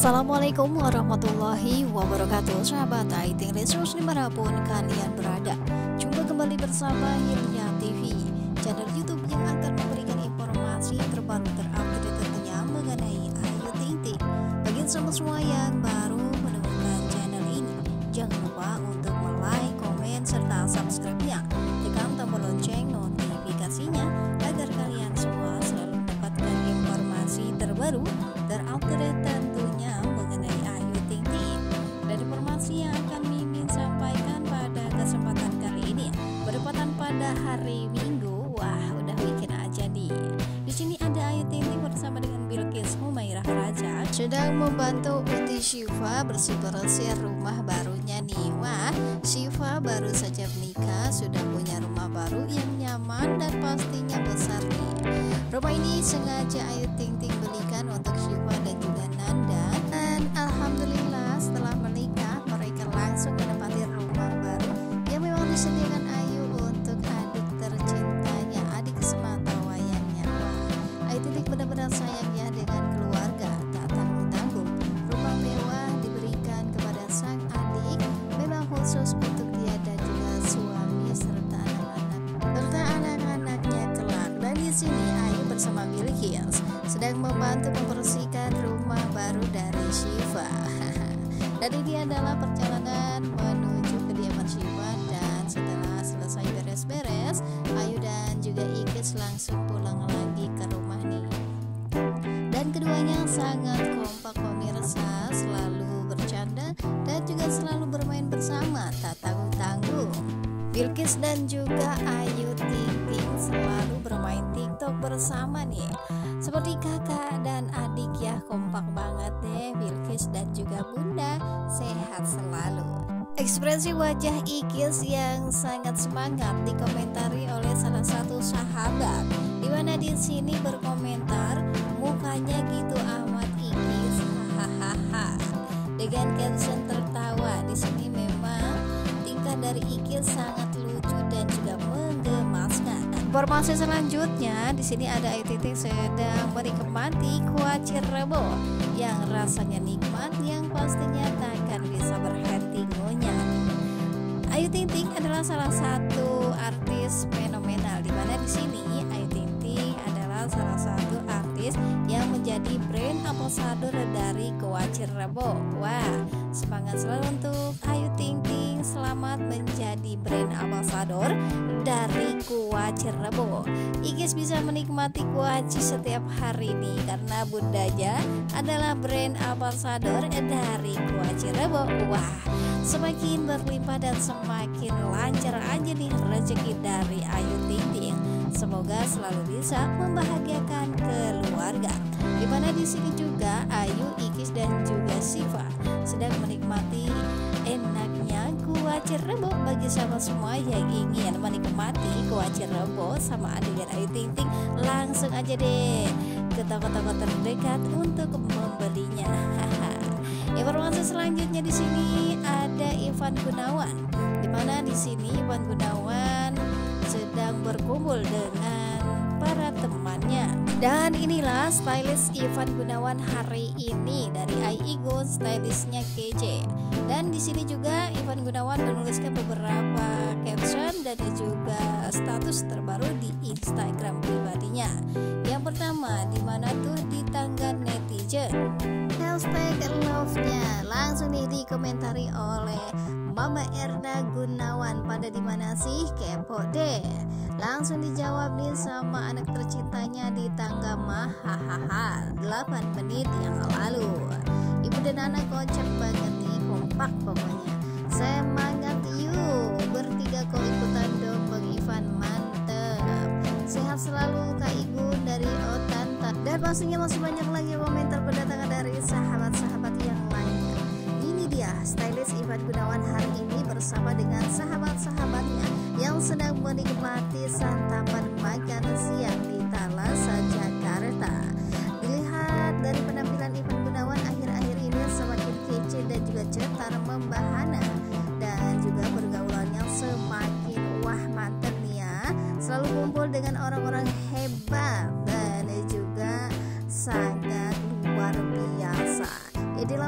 Assalamualaikum warahmatullahi wabarakatuh. Sahabat Aiting Resource dimanapun kalian berada, jumpa kembali bersama Hilya TV, channel YouTube yang akan memberikan informasi terbaru terupdate tentunya mengenai Ayu Ting Ting. Bagi semua yang baru menemukan channel ini, jangan lupa untuk like, komen, serta subscribe-nya. Tekan tombol lonceng notifikasinya agar kalian semua selalu mendapatkan informasi terbaru terupdate tentunya mengenai Ayu Ting Ting. Dan informasi yang akan Mimin sampaikan pada kesempatan kali ini bertepatan pada hari Minggu. Wah, udah bikin aja nih. Di sini ada Ayu Ting Ting bersama dengan Bilqis Humairah Raja sedang membantu Uti Syifa bersih-bersih rumah barunya nih. Wah, Syifa baru saja menikah, sudah punya rumah baru yang nyaman dan pastinya besar nih. Rumah ini sengaja Ayu Ting Ting belikan untuk Syifa dan juga Nanda. Dan alhamdulillah setelah menikah mereka langsung menempati rumah baru yang memang disediakan Ayu untuk adik tercintanya, adik semata wayangnya. Wah, Ayu Ting Ting benar-benar sayang ya dengan keluarga, tak tanggung-tanggung. Rumah mewah diberikan kepada sang adik, memang khusus untuk dia dan juga suami serta anak-anaknya kelak. Dan di sini Ayu bersama Bilqis sedang membantu membersihkan rumah baru dari Syifa. Dan ini adalah perjalanan menuju kediaman Syifa, dan setelah selesai beres-beres, Ayu dan juga Ikis langsung pulang lagi ke rumah nih. Dan keduanya sangat kompak pemirsa, selalu bercanda dan juga selalu bermain bersama, tak tanggung-tanggung. Bilqis dan juga Ayu Ting Ting selalu bermain TikTok bersama nih, seperti kakak dan adik ya, kompak banget deh. Bilqis dan juga bunda sehat selalu. Ekspresi wajah Ikis yang sangat semangat dikomentari oleh salah satu sahabat, dimana di sini berkomentar, mukanya gitu amat Ikis, hahaha, dengan caption tertawa. Di sini memang tingkah dari Ikis sangat lucu dan juga menggemaskan. Informasi selanjutnya, di sini ada Ayu Ting Ting sedang menikmati kuah Cirebo yang rasanya nikmat, yang pastinya takkan bisa berhenti ngunyah. Ayu Ting Ting adalah salah satu artis fenomenal, di mana di sini Ayu Ting Ting adalah salah satu artis yang menjadi brand ambassador dari kuah Cirebo. Wah, semangat selalu untuk Ayu Ting Ting, selamat menjadi brand ambassador dari kuah Cirebo. Ikis bisa menikmati kuaci setiap hari ini karena bundanya adalah brand ambassador dari kuah Cirebo. Wah, semakin berlimpah dan semakin lancar aja nih rezeki dari Ayu Ting Ting. Semoga selalu bisa membahagiakan keluarga. Dimana di sini juga Ayu, Ikis dan juga Syifa sedang menikmati enaknya kuah Cirebo. Bagi sahabat semua yang ingin menikmati kuah Cirebo sama adegan Ayu Ting Ting, langsung aja deh ke toko-toko terdekat untuk membelinya. Informasi selanjutnya di sini ada Ivan Gunawan, dimana di sini Ivan Gunawan sedang berkumpul dengan para temannya. Dan inilah stylist Ivan Gunawan hari ini dari iEgo, stylistnya KJ. Dan di sini juga Ivan Gunawan menuliskan beberapa caption dan juga status terbaru di Instagram pribadinya. Yang pertama, dimana tuh di tangga netizen, hashtag love-nya langsung nih dikomentari oleh Mama Erna Gunawan, pada dimana sih kepo deh. Langsung dijawab nih sama anak tercintanya di tangga mah, hahaha, 8 menit yang lalu. Ibu dan anak kocak banget nih, kompak pokoknya. Semangat yuk, bertiga kok ikutan dong Bang Ivan, mantep. Sehat selalu Kak Ibu dari Otanta. Dan pastinya masih banyak lagi komentar berdatangan dari sahabat-sahabat yang lainnya. Ini dia stylist Ivan Gunawan hari ini bersama dengan sahabat-sahabatnya yang sedang menikmati santapan makan siang di Talasa, Jakarta. Dilihat dari penampilan Ivan Gunawan akhir-akhir ini semakin kece dan juga cetar membahana, dan juga pergaulannya semakin wah mantep nih ya. Selalu kumpul dengan orang-orang hebat dan juga sangat luar biasa. Inilah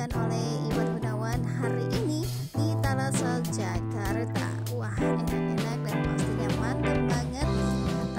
disajikan oleh Iwan Gunawan hari ini di Talasal Jakarta. Wah, enak-enak dan pastinya mantap banget nih.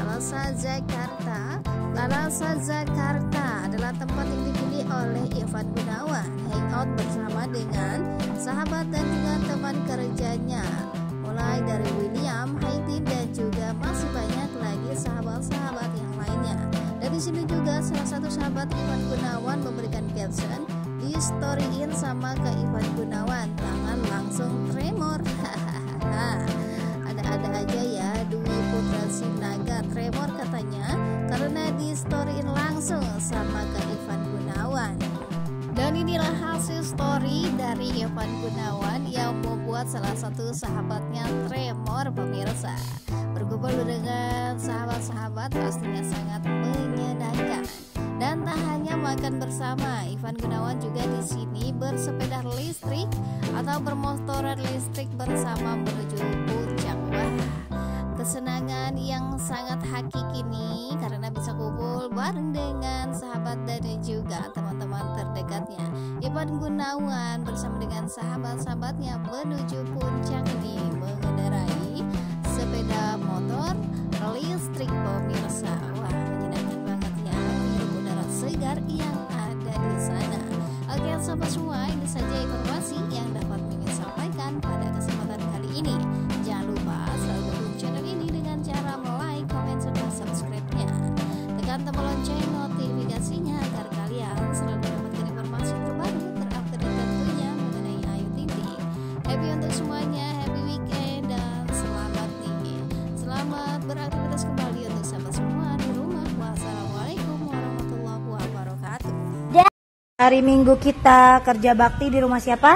Talasal Jakarta adalah tempat yang dipilih oleh Iwan Gunawan hangout bersama dengan sahabat dan juga teman kerjanya, mulai dari William, Haiti, dan juga masih banyak lagi sahabat-sahabat yang lainnya. Dan di sini juga salah satu sahabat Iwan Gunawan memberikan caption, di storyin sama ke Iwan Gunawan, tangan langsung tremor. Ada-ada aja ya Dwi Putra Sinaga tremor katanya karena di storyin langsung sama ke Iwan Gunawan. Dan inilah hasil story dari Iwan Gunawan yang membuat salah satu sahabatnya tremor, pemirsa. Berkumpul dengan sahabat-sahabat pastinya sangat menyenangkan. Dan tak hanya makan bersama, Iwan Gunawan juga di sini bersepeda listrik atau bermotoran listrik bersama menuju puncak. Wah, kesenangan yang sangat hakiki nih karena bisa kumpul bareng dengan sahabat dan juga teman-teman terdekatnya. Iwan Gunawan bersama dengan sahabat-sahabatnya menuju puncak ini mengendarai sepeda motor listrik, pemirsa. Wah, menyenangkan banget ya, menghirup udara segar yang ada di sana. Oke sobat semua, ini saja informasi yang dapat Mimin sampaikan pada kesempatan kali ini. Jangan lupa selalu dukung channel ini dengan cara like, komen, serta subscribe-nya. Tekan tombol lonceng notifikasinya agar kalian selalu mendapatkan informasi terbaru, terupdate tentunya mengenai Ayu Ting Ting. Happy untuk semuanya, happy weekend dan selamat nih. Selamat beraktivitas kembali untuk sahabat semua di rumah. Wassalamualaikum warahmatullahi wabarakatuh. Hari Minggu kita kerja bakti di rumah siapa?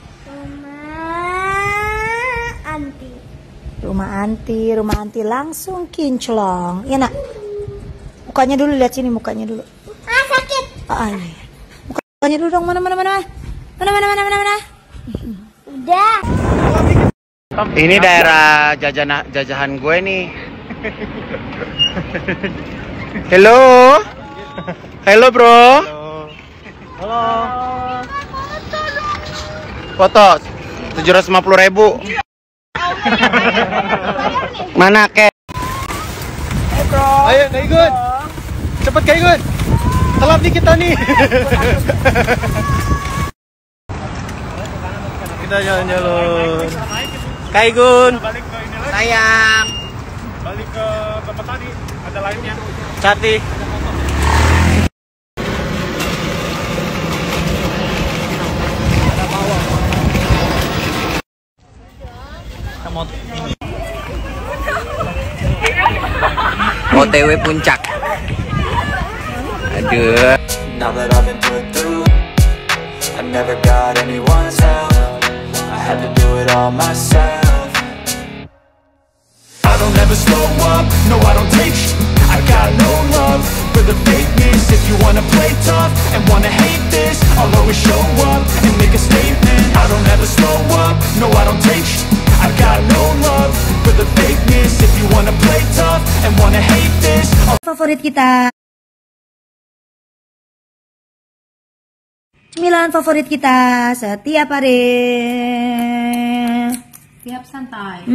Rumah Anti langsung kinclong. Ya nak. Mukanya dulu, lihat sini mukanya dulu. Sakit. Iya. Mukanya dulu dong, mana. Udah. Ini daerah jajahan gue nih. Halo bro. Halo. Foto 750.000. Mana kek? Ayo Kak Igun. Cepet Kak Igun. Telat nih kita nih. Kita jalan-jalan. Kak Igun. Sayang. Balik ke tempat tadi. Ada lainnya. Cantik. OTW puncak. Aduh. Now that I've been put through, I never got anyone's help. I had to do it all myself. I don't ever slow up, no I don't take sh**. I got no love for the fakeness. If you wanna play tough and wanna hate this, I'll always show up and make a statement. I don't ever slow up, no I don't take sh**. I got no love for the fakeness. If you wanna play tough and wanna hate this, Favorit kita. Cemilan favorit kita setiap hari. Siap santai.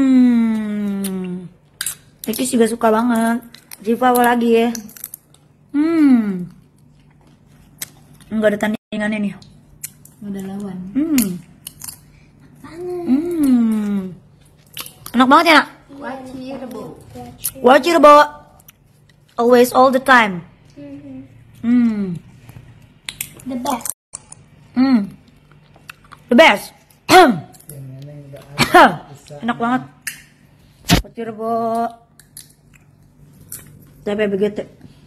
Tekis juga suka banget. Jiva apa lagi ya? Enggak ada tandingannya nih. Udah lawan. Enak banget ya nak? Wachi rebo. Always, all the time. The best. The best. Enak banget. Wachi rebo. Sampai begitu.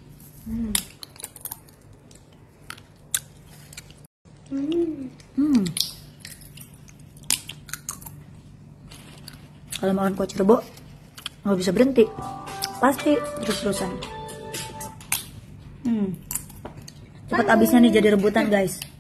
Kalau makan kuah Cirebon nggak bisa berhenti, pasti terus-terusan. Cepat habisnya nih, jadi rebutan guys.